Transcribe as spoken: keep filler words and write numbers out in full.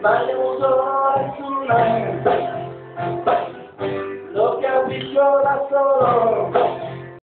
Sbaglio un sole su me, lo capisco da solo.